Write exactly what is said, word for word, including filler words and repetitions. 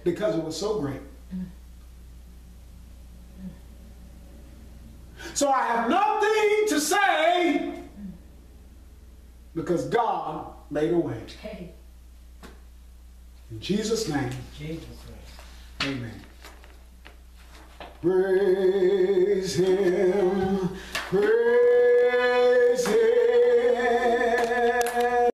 because it was so great. So I have nothing to say because God made a way. In Jesus' name. Jesus' name. Amen. Praise Him. Praise